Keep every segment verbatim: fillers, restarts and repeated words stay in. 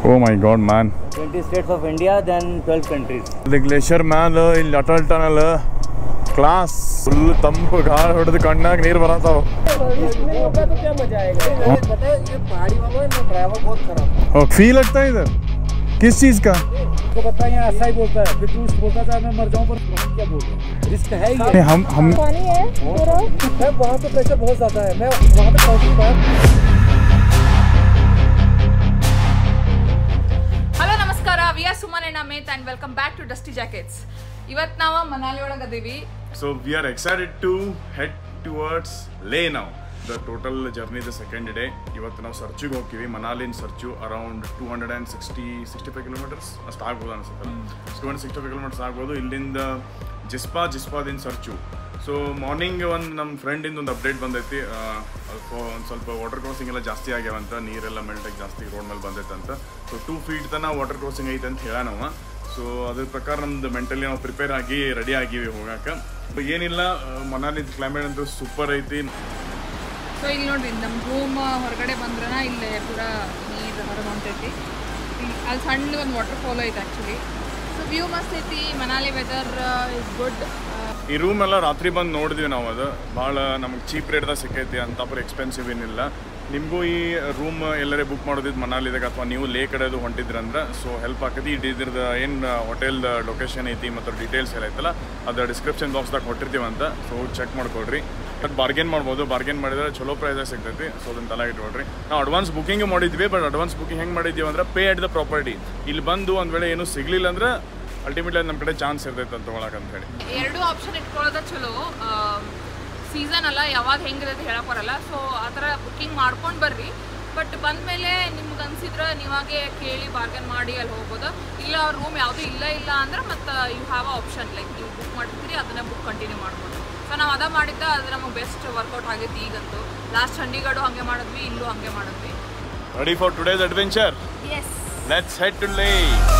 Oh my God, man. twenty states of India, then twelve countries. The glacier man, ಇಲ್ಲಿ Atal tunnel class full ತಂಪು ಗಾಳಿ ಹೊಡೆದು ಕಣ್ಣಾಗ ನೀರು ಬರತ್ತಾವ. फील लगता है इधर किस चीज का? आपको पता है ऐसा ही बोलता है, फिर तू बोलता था मैं मर जाऊं, पर हम क्या बोल रहे हैं, रिस्क है ही। हम हम पानी है पूरा, मैं वहाँ पे प्रेशर बहुत ज़्यादा है, मैं वहाँ पे पहुँचूँ बाहर। ಹಲೋ ನಮಸ್ಕಾರ, we are Suman and Amit and welcome back to Dusty Jackets. ಇವತ್ತು ನಾವು ಮನಾಲಿ ಒಳಗೆ ಅದೀವಿ. So we are excited to head towards Leh now. The total journey the second day. ಇವತ್ತು ನಾವು ಸರ್ಚಿಗೆ ಹೋಗ್ತೀವಿ. ಮನಾಲಿನ Sarchu around two hundred and sixty sixty five kilometres ಅಷ್ಟು ಆಗ್ಬೋದು ಅನಿಸುತ್ತಲ್ಲ. Two hundred sixty five kilometres ಆಗ್ಬೋದು. ಇಲ್ಲಿಂದ ಜಿಸ್ಪಾ ಜಿಸ್ಪಾದಿಂದ ಸರ್ಚು. ಸೊ ಮಾರ್ನಿಂಗ್ ಒಂದು ನಮ್ಮ ಫ್ರೆಂಡಿಂದ ಒಂದು ಅಪ್ಡೇಟ್ ಬಂದೈತಿ. ಒಂದು ಸ್ವಲ್ಪ ವಾಟರ್ ಕ್ರಾಸಿಂಗ್ ಎಲ್ಲ ಜಾಸ್ತಿ ಆಗ್ಯಾವಂತ, ನೀರೆಲ್ಲ ಮೆಲ್ಟಾಗಿ ಜಾಸ್ತಿ ರೋಡ್ ಮೇಲೆ ಬಂದೈತಂತ. ಸೊ ಟೂ ಫೀಟ್ ತನಕ ವಾಟರ್ ಕ್ರಾಸಿಂಗ್ ಐತೆ ಅಂತ ಹೇಳ ನಾವು. ಸೊ ಅದ್ರ ಪ್ರಕಾರ ನಮ್ದು ಮೆಂಟಲಿ ನಾವು ಪ್ರಿಪೇರ್ ಆಗಿ ರೆಡಿ ಆಗಿವಿ ಹೋಗಕ್ಕೆ. ಏನಿಲ್ಲ, ಮನಾಲಿ ಕ್ಲೈಮೇಟ್ ಅಂತೂ ಸೂಪರ್ ಐತಿ. ಸೊ ಇಲ್ಲಿ ನೋಡ್ರಿ, ನಮ್ಮ ರೂಮ್ ಹೊರಗಡೆ ಬಂದ್ರನ ಇಲ್ಲೇ ಪೂರ ನೀರು ಹೊರಗೆ ಹೊಂಟೈತಿ. ಅಲ್ಲಿ ಸಣ್ಣ ಒಂದು ವಾಟರ್ ಫಾಲ್ ಐತೆ ಆ್ಯಕ್ಚುಲಿ. ಸೊ ವ್ಯೂ ಮಸ್ತ್ ಐತಿ. Manali weather is good. ಈ ರೂಮ್ ಎಲ್ಲ ರಾತ್ರಿ ಬಂದು ನೋಡಿದ್ವಿ ನಾವು. ಅದು ಭಾಳ ನಮಗೆ ಚೀಪ್ ರೇಟ್ದಾಗ ಸಿಕ್ಕೈತಿ, ಅಂತಾಪರ ಎಕ್ಸ್ಪೆನ್ಸಿವ್ ಏನಿಲ್ಲ. ನಿಮಗೂ ಈ ರೂಮ್ ಎಲ್ಲರೇ ಬುಕ್ ಮಾಡೋದಿದ್ದು ಮನಾಲಿದಾಗ ಅಥವಾ ನೀವು ಲೇ ಕಡೆದು ಹೊಂಟಿದ್ರಂದ್ರೆ ಸೊ ಹೆಲ್ಪ್ ಆಗ್ತೈತಿ. ಇದ್ರದ್ದು ಏನು ಹೋಟೆಲ್ದ ಲೊಕೇಶನ್ ಐತಿ ಮತ್ತು ಡೀಟೇಲ್ಸ್ ಎಲ್ಲ ಐತಲ್ಲ ಅದು ಡಿಸ್ಕ್ರಿಪ್ಷನ್ ಬಾಕ್ಸ್ದಾಗ ಕೊಟ್ಟಿರ್ತೀವಂತ. ಸೊ ಚೆಕ್ ಮಾಡ್ಕೊಳ್ರಿ. ಬಟ್ ಬಾರ್ಗೇನ್ ಮಾಡ್ಬೋದು. ಬಾರ್ಗೇನ್ ಮಾಡಿದ್ರೆ ಚಲೋ ಪ್ರೈಸಾಗಿ ಸಿಗ್ತೈತಿ. ಸೊ ಅದನ್ನು ತಲೆ ಇಟ್ಕೊಳ್ರಿ. ನಾವು ಅಡ್ವಾನ್ಸ್ ಬುಕ್ಕಿಂಗ್ ಮಾಡಿದ್ವಿ. ಬಟ್ ಅಡ್ವಾನ್ಸ್ ಬುಕ್ಕಿಂಗ್ ಹೆಂಗೆ ಮಾಡಿದ್ದೀವಿ ಅಂದ್ರೆ ಪೇ ಅಟ್ ದ ಪ್ರಾಪರ್ಟಿ. ಇಲ್ಲಿ ಬಂದು ಒಂದು ವೇಳೆ ಏನೂ ಸಿಗಲಿಲ್ಲ ಅಂದ್ರೆ ಅಲ್ಟಿಮೇಟ್ಲಿ ನಮ್ಮ ಕಡೆ ಚಾನ್ಸ್ ಇರ್ತೈತೆ ಅಂತ ತೊಗೊಳಕ್ಕೆ ಅಂತ ಹೇಳಿ. ಎರಡು ಆಪ್ಷನ್ ಇಟ್ಕೊಳ್ಳೋದು ಚಲೋ. ಸೀಸನ್ ಅಲ್ಲ, ಯಾವಾಗ ಹೆಂಗಿರುತ್ತೆ ಹೇಳಕ್ಕೆ ಬರಲ್ಲ. ಸೊ ಆ ಥರ ಬುಕ್ಕಿಂಗ್ ಮಾಡ್ಕೊಂಡು ಬರ್ರಿ. ಬಟ್ ಬಂದಮೇಲೆ ನಿಮ್ಗೆ ಅನ್ಸಿದ್ರೆ ನೀವಾಗೆ ಕೇಳಿ ಬಾರ್ಗನ್ ಮಾಡಿ ಅಲ್ಲಿ ಹೋಗ್ಬೋದು. ಇಲ್ಲ ರೂಮ್ ಯಾವುದೂ ಇಲ್ಲ ಇಲ್ಲ ಅಂದ್ರೆ ಮತ್ತು you have a option, like ನೀವು ಬುಕ್ ಮಾಡಿರ್ತೀರಿ ಅದನ್ನೇ ಬುಕ್ ಕಂಟಿನ್ಯೂ ಮಾಡ್ಬೋದು. ಸೊ ನಾವು ಅದ ಮಾಡಿದ್ದ ಅದು ನಮಗೆ ಬೆಸ್ಟ್ ವರ್ಕೌಟ್ ಆಗೈತಿ ಈಗಂತೂ. ಲಾಸ್ಟ್ ಚಂಡೀಗಢ ಹಾಗೆ ಮಾಡಿದ್ವಿ, ಇಲ್ಲೂ ಹಾಗೆ ಮಾಡಿದ್ವಿ. Ready for today's adventure? Yes, let's head to Leh.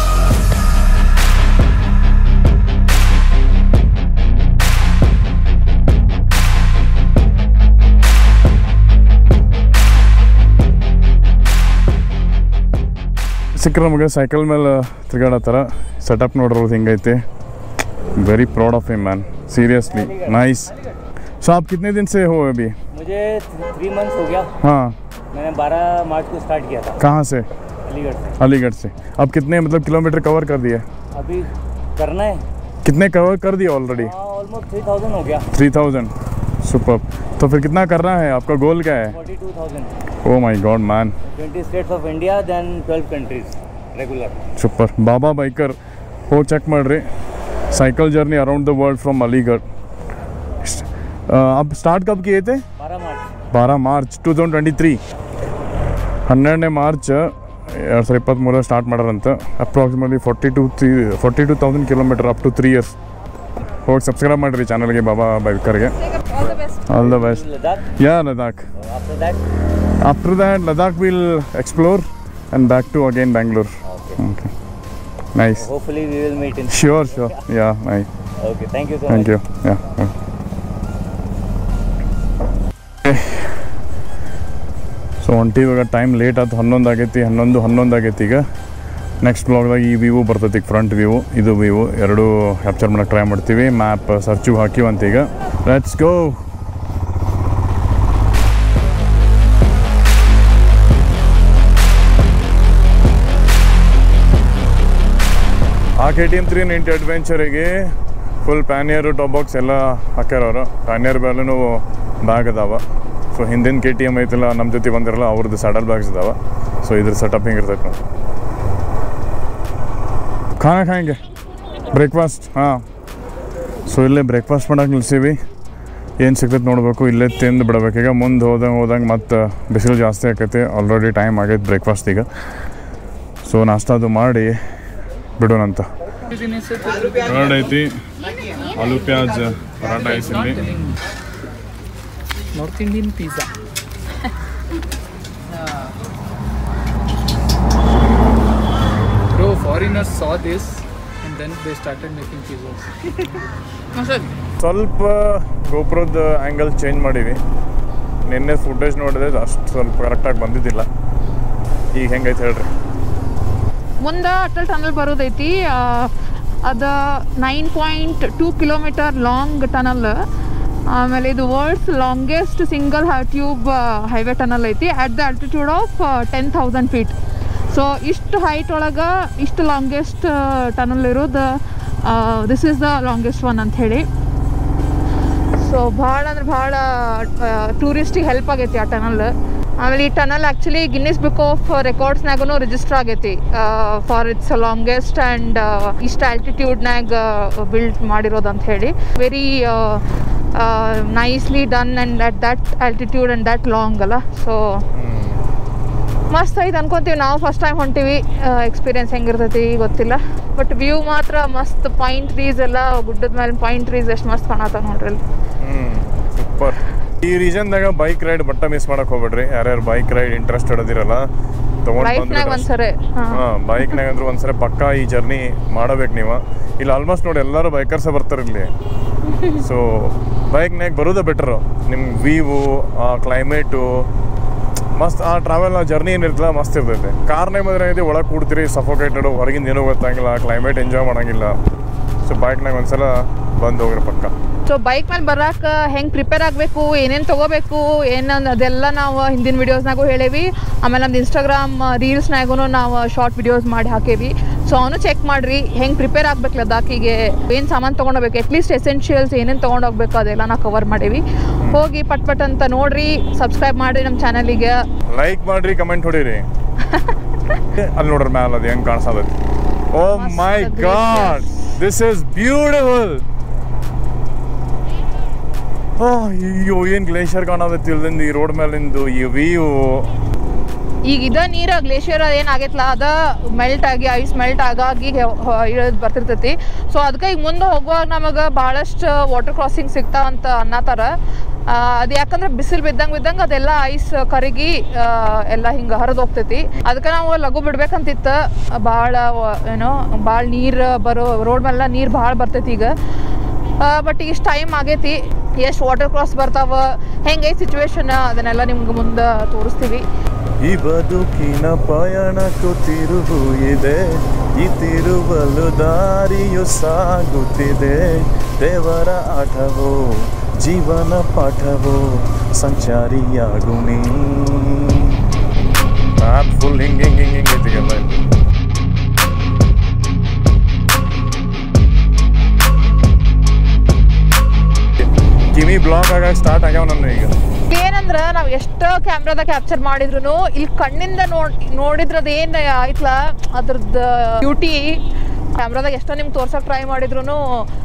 ಸಿಕ್ಕರೆ ನಮಗೆ ಸೈಕಲ್ ಮೇಲೆ ತಿರ್ಗಾಡತ್ತಾರ. ಸೆಟಪ್ ನೋಡ್ರೋದು ಹಿಂಗೈತೆ. Very proud of him man, seriously nice. So आप कितने दिन से हो अभी? मुझे थ्री मंथ्स हो गया. हाँ, मैंने बारह मार्च को स्टार्ट किया था. कहाँ से? अलीगढ़ से. अलीगढ़ से. अब कितने मतलब किलोमीटर कवर कर दिए? अभी करना है. कितने कवर कर दिए ऑलरेडी? ऑलमोस्ट थ्री थाउजेंड हो गया. Three thousand super. तो फिर कितना करना है? आपका गोल क्या है? Forty two thousand. Oh my god man. Twenty states of India, then twelve countries regular. Super. Baba Biker ಹೋಗಿ ಚೆಕ್ ಮಾಡಿರಿ. Cycle journey around the world from Aligarh. अब स्टार्ट कब किए थे? बारह मार्च. बारह March two thousand twenty three. ಹನ್ನೆರಡನೇ March ಎರಡು ಸಾವಿರದ ಇಪ್ಪತ್ತ್ಮೂರ ಸ್ಟಾರ್ಟ್ ಮಾಡ್ಯಾರಂತ. Approximately forty two three forty two thousand kilometre up to three years. ಹೋಗಿ ಸಬ್ಸ್ಕ್ರೈಬ್ ಮಾಡಿರಿ ಚಾನಲ್ಗೆ, ಬಾಬಾ ಬೈಕರ್ಗೆ. All the best. All the best. Ladakh. ಯಾ Ladakh. After that, After that, Ladakh will explore and back to again Bangalore. okay. Okay. Nice. Hopefully we will meet in. Sure, sure. Yeah, nice. Okay, thank you so Thank much. you. Yeah. yeah. So ಹೊಂಟಿ ಇವಾಗ time late ಆಯ್ತು. ಹನ್ನೊಂದು ಆಗೈತಿ. ಹನ್ನೊಂದು ಹನ್ನೊಂದು ಆಗೈತಿ ಈಗ. Next ಬ್ಲಾಗ್ದಾಗ ಈ ವ್ಯೂ ಬರ್ತೈತಿ, ಫ್ರಂಟ್ ವ್ಯೂ ಇದು ವ್ಯೂ ಎರಡೂ ಕ್ಯಾಪ್ಚರ್ ಮಾಡೋಕ್ಕೆ ಟ್ರೈ ಮಾಡ್ತೀವಿ. ಮ್ಯಾಪ್ ಸರ್ಚಿಗೆ ಹಾಕಿವಂತ ಈಗ. Let's go. ಆ K T M three ninety ಅಡ್ವೆಂಚರಿಗೆ ಫುಲ್ ಪ್ಯಾನಿಯರು ಟಾಪ್ ಬಾಕ್ಸ್ ಎಲ್ಲ ಹಾಕ್ಯಾರವ್ರು. ಪ್ಯಾನಿಯರ್ ಬೇಲೂ ಬ್ಯಾಗ್ ಅದಾವ. ಸೊ ಹಿಂದಿನ ಕೆ ಟಿ ಎಮ್ ಐತಿಲ್ಲ ನಮ್ಮ ಜೊತೆ ಬಂದಿರಲ್ಲ, ಅವ್ರದ್ದು ಸ್ಯಾಡಲ್ ಬ್ಯಾಗ್ಸ್ ಇದಾವೆ. ಸೊ ಇದ್ರ ಸೆಟಪ್ ಹಿಂಗೆ ಇರ್ತೈತೆ ನೋಡಿ. ಖಾನ ಖಾಯಂಗೆ ಬ್ರೇಕ್ಫಾಸ್ಟ್. ಹಾಂ, ಸೊ ಇಲ್ಲೇ ಬ್ರೇಕ್ಫಾಸ್ಟ್ ಮಾಡೋಕೆ ನಿಲ್ಸೀವಿ. ಏನು ಸಿಗ್ತೈತೆ ನೋಡಬೇಕು. ಇಲ್ಲೇ ತಿಂದು ಬಿಡ್ಬೇಕು. ಈಗ ಮುಂದೆ ಹೋದಂಗೆ ಹೋದಂಗೆ ಮತ್ತು ಬಿಸಿಲು ಜಾಸ್ತಿ ಆಕೈತಿ. ಆಲ್ರೆಡಿ ಟೈಮ್ ಆಗೈತೆ ಬ್ರೇಕ್ಫಾಸ್ಟಿಗೆ. ಸೊ ನಾಷ್ಟ ಅದು ಮಾಡಿ ಬಿಡೋಣಂತ. ಕರ್ಡ್ ಐತಿ, ಆಲೂ ಪ್ಯಾಜ್ paratha ಐಸಿಲ್ಲಿ. North Indian pizza. Bro, foreigners saw this and then they started making pizzas. ಸ್ವಲ್ಪ ಗೋಪುರದ ಆ್ಯಂಗಲ್ ಚೇಂಜ್ ಮಾಡೀವಿ. ನಿನ್ನೆ ಫುಟೇಜ್ ನೋಡಿದ್ರೆ ಅಷ್ಟು ಸ್ವಲ್ಪ ಕರೆಕ್ಟಾಗಿ ಬಂದಿದ್ದಿಲ್ಲ. ಈಗ ಹೆಂಗೈತೆ ಹೇಳ್ರಿ. ಮುಂದೆ ಅಟಲ್ ಟನಲ್ ಬರೋದೈತಿ. ಅದು nine point two kilometre long tunnel. ಆಮೇಲೆ ಇದು world's longest single tube highway tunnel ಐತಿ at the altitude of ten thousand feet. So ಇಷ್ಟು ಹೈಟ್ ಒಳಗೆ ಇಷ್ಟು ಲಾಂಗೆಸ್ಟ್ ಟನಲ್ ಇರೋದು this is the longest one ಅಂಥೇಳಿ. ಸೊ ಭಾಳ ಅಂದ್ರೆ ಭಾಳ ಟೂರಿಸ್ಟಿಗೆ ಹೆಲ್ಪ್ ಆಗೈತಿ ಆ ಟನಲ್. ಆಮೇಲೆ ಈ tunnel actually Guinness book of ರೆಕಾರ್ಡ್ಸ್ನಾಗೂ ರಿಜಿಸ್ಟರ್ ಆಗೈತಿ ಫಾರ್ ಇಟ್ಸ್ ಲಾಂಗೆಸ್ಟ್ ಆ್ಯಂಡ್ ಇಷ್ಟು ಆಲ್ಟಿಟ್ಯೂಡ್ನಾಗ ಬಿಲ್ಡ್ ಮಾಡಿರೋದು ಅಂತ ಹೇಳಿ. Very nicely done and at that altitude and that long ಅಲ್ಲ. ಸೊ ಮಸ್ತ್ ಐತೆ ಅನ್ಕೊತೀವಿ ನಾವು. ಫಸ್ಟ್ ಟೈಮ್ ಹೊಂಟೀವಿ, ಎಕ್ಸ್ಪೀರಿಯನ್ಸ್ ಹೆಂಗಿರ್ತೈತಿ ಗೊತ್ತಿಲ್ಲ. ಬಟ್ ವ್ಯೂ ಮಾತ್ರ ಮಸ್ತ್. ಪೈನ್ ಟ್ರೀಸ್ ಎಲ್ಲ ಗುಡ್ಡದ ಮೇಲೆ ಪೈನ್ ಟ್ರೀಸ್ ಎಷ್ಟು ಮಸ್ತ್ ಕಾಣತ್ತಾವ ನೋಡ್ರಿ ಅಲ್ಲಿ. ಸೂಪರ್. ಈ ರೀಜನ್ದಾಗ ಬೈಕ್ ರೈಡ್ ಬಟ್ಟ ಮಿಸ್ ಮಾಡಕ್ ಹೋಗ್ಬೇಡ್ರಿ. ಯಾರ್ಯಾರು ಬೈಕ್ ರೈಡ್ ಇಂಟ್ರೆಸ್ಟೆಡ್ ಅದಿರಲ್ಲ ತಗೊಂಡು ಒಂದ್ಸರಿ ಹಾಂ ಬೈಕ್ನಾಗ ಅಂದ್ರೆ ಒಂದ್ಸರಿ ಪಕ್ಕಾ ಈ ಜರ್ನಿ ಮಾಡಬೇಕು ನೀವು. ಇಲ್ಲಿ ಆಲ್ಮೋಸ್ಟ್ ನೋಡಿ ಎಲ್ಲರೂ ಬೈಕರ್ಸೇ ಬರ್ತಾರೆ ಇಲ್ಲಿ. ಸೊ ಬೈಕ್ನಾಗ ಬರೋದೇ ಬೆಟರು. ನಿಮ್ಮ ವ್ಯೂವು, ಆ ಕ್ಲೈಮೇಟು ಮಸ್ತ್. ಆ ಟ್ರಾವೆಲ್ ಆ ಜರ್ನಿ ಏನಿರ್ತಲ್ಲ ಮಸ್ತ್ ಇರ್ತೈತೆ. ಕಾರ್ನಾಗ ಬಂದ್ರೆ ಏನೈತಿ ಒಳಗೆ ಕೂಡ್ತೀರಿ ಸಫೋಕೇಟೆಡ್, ಹೊರಗಿಂದ ಏನೂ ಗೊತ್ತಾಗಿಲ್ಲ, ಕ್ಲೈಮೇಟ್ ಎಂಜಾಯ್ ಮಾಡೋಂಗಿಲ್ಲ. ಸೊ ಬೈಕ್ನಾಗ ಒಂದ್ಸಲ ಬಂದು ಹೋಗ್ರಿ ಪಕ್ಕ. ಸೊ ಬೈಕ್ ಮೇಲೆ ಬರೋಕೆ ಹೆಂಗೆ ಪ್ರಿಪೇರ್ ಆಗಬೇಕು, ಏನೇನು ತೊಗೋಬೇಕು, ಏನು ಅದೆಲ್ಲ ನಾವು ಹಿಂದಿನ ವೀಡಿಯೋಸ್ನಾಗೂ ಹೇಳೇವಿ. ಆಮೇಲೆ ನಮ್ದು ಇನ್ಸ್ಟಾಗ್ರಾಮ್ ರೀಲ್ಸ್ನಾಗೂ ನಾವು ಶಾರ್ಟ್ ವಿಡಿಯೋಸ್ ಮಾಡಿ ಹಾಕೇವಿ. ಸೊ ಅವನು ಚೆಕ್ ಮಾಡಿರಿ ಹೆಂಗೆ ಪ್ರಿಪೇರ್ ಆಗ್ಬೇಕು ಲದಾಖಿಗೆ, ಏನು ಸಾಮಾನು ತೊಗೊಂಡೋಗ್ಬೇಕು, ಅಟ್ಲೀಸ್ಟ್ ಎಸೆನ್ಷಿಯಲ್ಸ್ ಏನೇನು ತೊಗೊಂಡೋಗ್ಬೇಕು ಅದೆಲ್ಲ ನಾವು ಕವರ್ ಮಾಡೇವಿ. ಹೋಗಿ ಪಟ್ ಪಟ್ ಅಂತ ನೋಡ್ರಿ, ಸಬ್ಸ್ಕ್ರೈಬ್ ಮಾಡಿರಿ ನಮ್ಮ ಚಾನಲಿಗೆ, ಲೈಕ್ ಮಾಡಿರಿ, ಕಮೆಂಟ್ ಹೊಡೀರಿ. ಅಲ್ಲಿ ನೋಡ್ರಿ ಮ್ಯಾಲ ಅದು ಹೆಂಗೆ ಕಾಣಿಸೋದೈತಿ. Oh my god, this is beautiful. ಅಯ್ಯೋ ಏನು ಗ್ಲೇಷಿಯರ್ ಕಾಣೋದೈತಿ ಇಲ್ಲಿಂದ ಈ ರೋಡ್ ಮೇಲಿಂದು ಈ ವ್ಯೂ. ಈಗ ಇದ ನೀರು ಗ್ಲೇಷಿಯರ್ ಏನಾಗೈತಲ್ಲ ಅದ ಮೆಲ್ಟ್ ಆಗಿ ಐಸ್ ಮೆಲ್ಟ್ ಆಗಾಗಿ ಇಳಿದು ಬರ್ತಿರ್ತೈತಿ. ಸೊ ಅದಕ್ಕೆ ಈಗ ಮುಂದೆ ಹೋಗುವಾಗ ನಮಗೆ ಭಾಳಷ್ಟು ವಾಟರ್ ಕ್ರಾಸಿಂಗ್ ಸಿಗ್ತಾವಂತ ಅನ್ನತ್ತಾರ. ಅದು ಯಾಕಂದ್ರೆ ಬಿಸಿಲು ಬಿದ್ದಂಗೆ ಬಿದ್ದಂಗೆ ಅದೆಲ್ಲ ಐಸ್ ಕರಗಿ ಎಲ್ಲ ಹಿಂಗೆ ಹರಿದು ಹೋಗ್ತೈತಿ. ಅದಕ್ಕೆ ನಾವು ಲಘು ಬಿಡ್ಬೇಕಂತಿತ್ತು. ಭಾಳ ಏನೋ ಭಾಳ ನೀರು ಬರೋ ರೋಡ್ ಮೇಲೆಲ್ಲ ನೀರು ಭಾಳ ಬರ್ತೈತಿ ಈಗ. ಬಟ್ ಈಗ ಇಷ್ಟು ಟೈಮ್ ಆಗೈತಿ. ಎಷ್ಟು ವಾಟರ್ ಕ್ರಾಸ್ ಬರ್ತಾವ, ಹೆಂಗೈತಿ ಸಿಚುವೇಶನ್, ಅದನ್ನೆಲ್ಲ ನಿಮ್ಗೆ ಮುಂದೆ ತೋರಿಸ್ತೀವಿ. ಈ ಬದುಕಿನ ಪಯಣಕ್ಕೂ ತಿರುವು ಇದೆ, ಈ ತಿರುವಲು ದಾರಿಯು ಸಾಗುತ್ತಿದೆ. ದೇವರ ಆಟವೋ ಜೀವನ ಪಾಠವೋ ಸಂಚಾರಿಯಾಗು ನೀ. ಫುಲ್ ಹಿಂಗೆ ಹಿಂಗೆ ಹಿಂಗೆ ಹಿಂಗೈತಿಗೆಲ್ಲ ಇದು. ಕಿವಿ ಬ್ಲಾಕ್ ಆಗಕ್ಕೆ ಸ್ಟಾರ್ಟ್ ಆಗ್ಯಾವ ನನ್ನ ಈಗ. ಏನಂದ್ರೆ ನಾವು ಎಷ್ಟು ಕ್ಯಾಮ್ರಾದಾಗ ಕ್ಯಾಪ್ಚರ್ ಮಾಡಿದ್ರು ಇಲ್ಲಿ ಕಣ್ಣಿಂದ ನೋಡ್ ನೋಡಿದ್ರದ್ದು ಏನು ಆಯ್ತಲ್ಲ ಅದ್ರದ್ದು ಬ್ಯೂಟಿ ಕ್ಯಾಮ್ರಾದಾಗ ಎಷ್ಟೋ ನಿಮ್ಗೆ ತೋರ್ಸೋಕೆ ಟ್ರೈ ಮಾಡಿದ್ರು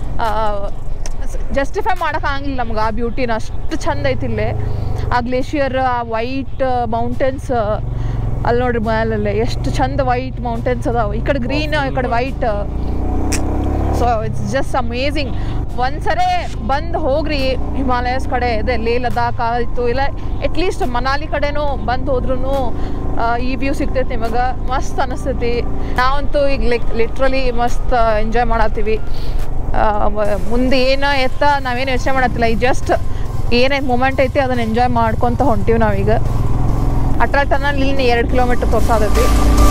ಜಸ್ಟಿಫೈ ಮಾಡೋಕ್ಕಾಗಿಲ್ಲ ನಮ್ಗೆ ಆ ಬ್ಯೂಟಿನ. ಅಷ್ಟು ಚಂದ ಐತಿ ಇಲ್ಲಿ. ಆ ಗ್ಲೇಷಿಯರ್, ಆ ವೈಟ್ ಮೌಂಟೇನ್ಸ್ ಅಲ್ಲಿ ನೋಡ್ರಿ ಮೇಲಲ್ಲೇ ಎಷ್ಟು ಚಂದ ವೈಟ್ ಮೌಂಟೇನ್ಸ್ ಅದಾವ. ಈ ಕಡೆ ಗ್ರೀನ್, ಈ ಕಡೆ white. So it's just amazing. ಒಂದ್ಸರಿ ಬಂದು ಹೋಗ್ರಿ ಹಿಮಾಲಯಸ್ ಕಡೆ, ಇದೆ ಲೇ ಲದಾಖ್ ಆಯಿತು, ಇಲ್ಲ ಅಟ್ಲೀಸ್ಟ್ ಮನಾಲಿ ಕಡೆನೂ ಬಂದು ಹೋದ್ರೂ ಈ ವ್ಯೂ ಸಿಗ್ತೈತಿ ನಿಮಗೆ. ಮಸ್ತ್ ಅನಿಸ್ತೈತಿ. ನಾವಂತೂ ಈಗ ಲೈಕ್ ಲಿಟ್ರಲಿ ಮಸ್ತ್ ಎಂಜಾಯ್ ಮಾಡತ್ತೀವಿ. ಮುಂದೆ ಏನು ಎತ್ತ ನಾವೇನು ಯೋಚನೆ ಮಾಡತ್ತಿಲ್ಲ. ಈ ಜಸ್ಟ್ ಏನೇನು ಮೂಮೆಂಟ್ ಐತಿ ಅದನ್ನು ಎಂಜಾಯ್ ಮಾಡ್ಕೊತ ಹೊಂಟೀವಿ ನಾವೀಗ. ಅಟಲ್ ಟನಲ್ ಇಲ್ಲಿ ಎರಡು ಕಿಲೋಮೀಟರ್ ತೋರ್ಸಾದೈತಿ.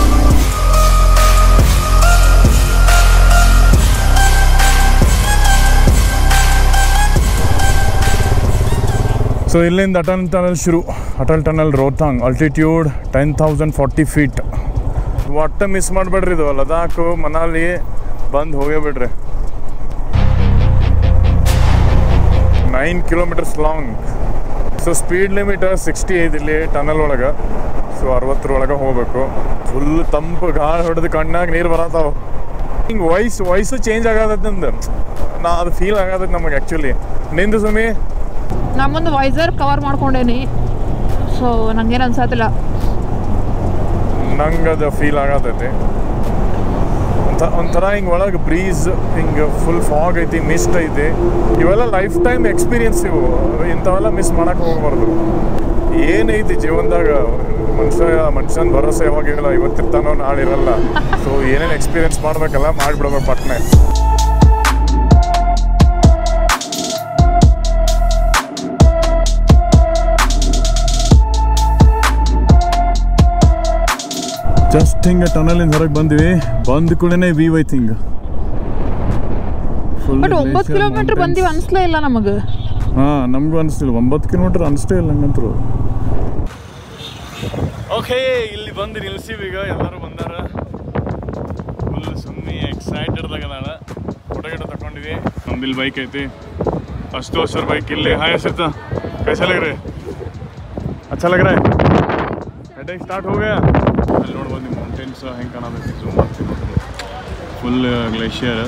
ಸೊ ಇಲ್ಲಿಂದ ಅಟಲ್ ಟನಲ್ ಶುರು. Atal tunnel Rohtang, altitude ten thousand forty feet. ಒಟ್ಟು ಮಿಸ್ ಮಾಡಬೇಡ್ರಿ. ಇದು ಲದಾಖ್ ಮನಾಲಿ ಬಂದು ಹೋಗೇ ಬಿಡ್ರಿ. Nine kilometres long. So speed limit sixty ಐದು ಇಲ್ಲಿ ಟನಲ್ ಒಳಗೆ. ಸೊ ಅರವತ್ತರೊಳಗೆ ಹೋಗ್ಬೇಕು. ಫುಲ್ ತಂಪು ಗಾಳಿ ಹೊಡೆದು ಕಣ್ಣಾಗ ನೀರು ಬರತ್ತಾವ. ಹಿಂಗೆ ವಾಯ್ಸ್ ವಾಯ್ಸು ಚೇಂಜ್ ಆಗತೈತೆ ನಂದು. ನಾ ಅದು ಫೀಲ್ ಆಗತೈತೆ ನಮಗೆ ಆ್ಯಕ್ಚುಲಿ. ನಿಂದು ಸುಮಿ? ನಮ್ಮೊಂದು ವಾಯ್ಸರ್ ಕವರ್ ಮಾಡ್ಕೊಂಡೇನಿ. ಸೊ ನಂಗೇನು ಅನ್ಸತ್ತಿಲ್ಲ. ನಂಗೆ ಅದು ಫೀಲ್ ಆಗತೈತಿ. ಒಂಥ ಒಂಥರ ಹಿಂಗೆ ಒಳಗೆ ಬ್ರೀಸ್, ಹಿಂಗೆ ಫುಲ್ ಫಾಗ್ ಐತಿ, ಮಿಸ್ಟ್ ಐತಿ. ಇವೆಲ್ಲ ಲೈಫ್ ಟೈಮ್ ಎಕ್ಸ್ಪೀರಿಯನ್ಸ್ ಇವು. ಇಂಥವೆಲ್ಲ ಮಿಸ್ ಮಾಡೋಕೆ ಹೋಗ್ಬಾರ್ದು. ಏನೈತಿ ಜೀವನದಾಗ, ಮನುಷ್ಯ ಮನುಷ್ಯನ ಭರೋಸೆ ಯಾವಾಗಿರಲ್ಲ, ಇವತ್ತಿರ್ತಾನೋ ನಾಳಿರಲ್ಲ. ಸೊ ಏನೇನು ಎಕ್ಸ್ಪೀರಿಯನ್ಸ್ ಮಾಡಬೇಕಲ್ಲ ಮಾಡಿಬಿಡ್ಬೇಕು ಪಟ್ನೆ. ಜಸ್ಟ್ ಹಿಂಗೆ ಟನಲಿಂದ ಹೊರಗೆ ಬಂದ್ವಿ, ಬಂದ ಕೂಡಲೇ ವ್ಯೂ ಐತಿ ಹಿಂಗೆ. ಬಟ್ ಒಂಬತ್ತು ಕಿಲೋಮೀಟರ್ ಬಂದೀವಿ ಅನಿಸ್ಲೇ ಇಲ್ಲ ನಮಗೆ. ಹಾಂ, ನಮಗೂ ಅನಿಸ್ತಿಲ್ಲ, ಒಂಬತ್ತು ಕಿಲೋಮೀಟರ್ ಅನಿಸ್ತೇ ಇಲ್ಲ ಹಂಗಂತರು. ಓಕೆ, ಇಲ್ಲಿ ಬಂದು ನಿಲ್ಸಿವಿ. ಈಗ ಎಲ್ಲರೂ ಬಂದಾರ, ಫುಲ್ ಸುಮ್ಮನೆ ಎಕ್ಸೈಟೆಡ್ದಾಗ ಅದಾಳ. ಫೋಟೋ ಗಿಟ ತಗೊಂಡಿವಿ. ನಮ್ದು ಇಲ್ಲಿ ಬೈಕ್ ಐತಿ, ಅಷ್ಟು ವರ್ಷದ ಬೈಕ್ ಇಲ್ಲಿ. ಹಾಯ್ ಹರ್ಷಿತಾ, ಕೈಸಾ ಲಗ್ ರೇ? ಅಚ್ಚಾ ಲಗ್ ರೇ? ಹೆಡ್ಡೇಕ್ ಸ್ಟಾರ್ಟ್ ಹೋಗ. ಅಲ್ಲಿ ನೋಡ್ಬೋದು ನಿಮ್ಮ ಮೌಂಟೇನ್ಸ್ ಹೆಂಗೆ ಕಾಣತೈತಿ, ಝೂಮ್ ಮಾಡ್ತೀನಿ. ಫುಲ್ ಗ್ಲೇಷಿಯರ್,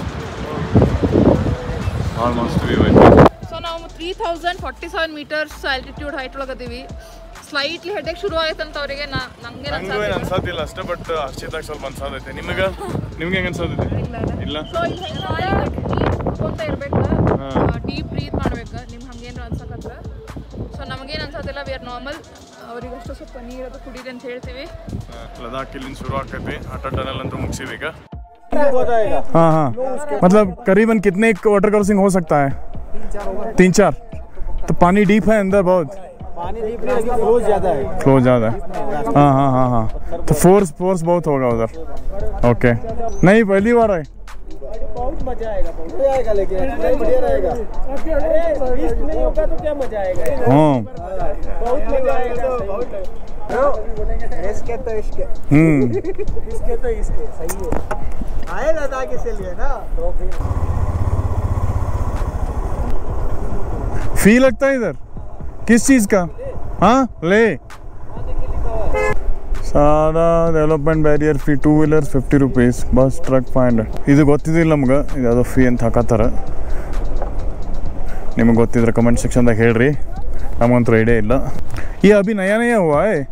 ಭಾಳ ಮಸ್ತ್ ವ್ಯೂ ಐತಿ. ಸೊ ನಾವು three thousand forty seven metres altitude height ಒಳಗದೀವಿ. ಸ್ಲೈಟ್ಲಿ ಹೆಡ್ಡೇಕ್ ಶುರು ಆಯ್ತಂತ ಅವರಿಗೆ, ನಂಗೆ ನಂಗೂ ಏನು ಅನ್ಸೋದಿಲ್ಲ ಅಷ್ಟೇ, ಬಟ್ ಹರ್ಷಿತಾಗ ಸ್ವಲ್ಪ ಅನ್ಸೋದೈತೆ. ನಿಮಗೆ ನಿಮ್ಗೆ ಹೆಂಗೆ ಅನ್ಸೋದೈತೆ? ಇಲ್ಲ. ಸೊ ಇಲ್ಲಿ ಕುತ್ಕೊಂತ ಇರ್ಬೇಕು, ಡೀಪ್ ಬ್ರೀತ್ ಮಾಡ್ಬೇಕು. ನಿಮ್ಗೆ ಹಂಗೇನು ಅನ್ಸಕತ್ರ. ಸೊ ನಮಗೇನು ಅನ್ಸೋದಿಲ್ಲ, ವಿ ಆರ್ ನಾರ್ಮಲ್. ಅವರಿಗಷ್ಟು ಸ್ವಲ್ಪ ನೀರದು ಕುಡೀರಿ ಅಂತ ಹೇಳ್ತೀವಿ. ಲದಾಖ್ ಇಲ್ಲಿಂದ ಶುರು ಆಗ್ತೈತಿ. ಅಟ ಟನಲ್ ಅಂತ ಮುಗಿಸಿವಿ ಈಗ. हाँ हाँ, मतलब करीबन कितने वाटर क्रॉसिंग हो सकता है? तीन चार. तो पानी डीप है अंदर बहुत? पानी डीप नहीं, लेकिन फ्लो ज़्यादा है. फ्लो ज़्यादा है. हाँ हाँ हाँ हाँ, तो फोर्स फोर्स बहुत होगा उधर. ओके, नहीं पहली बार है. बहुत मजा आएगा, बहुत आएगा, लेकिन बढ़िया रहेगा. रिस्क नहीं होगा तो क्या मजा आएगा? हाँ, बहुत मजा आएगा. इसके तो इसके हम्म इसके तो इसके सही है. आए लद्दाख इसलिए ना, तो फी लगता है इधर किस चीज़ का? हाँ, ले सारा development barrier fee, two wheelers fifty rupees, bus truck five hundred. ಇದು ಗೊತ್ತಿದ್ದಿಲ್ಲ ನಮ್ಗೆ, ಇದು ಯಾವುದೋ ಫೀ ಅಂತ ಹಾಕತ್ತಾರ. ನಿಮಗೆ ಗೊತ್ತಿದ್ರೆ ಕಮೆಂಟ್ ಸೆಕ್ಷನ್ದಾಗ ಹೇಳ್ರಿ, ನಮಗಂತೂ ಐಡಿಯಾ ಇಲ್ಲ. ಈ ಅಭಿ ನಯ ನಯ ಹುವಾ ಹೈ.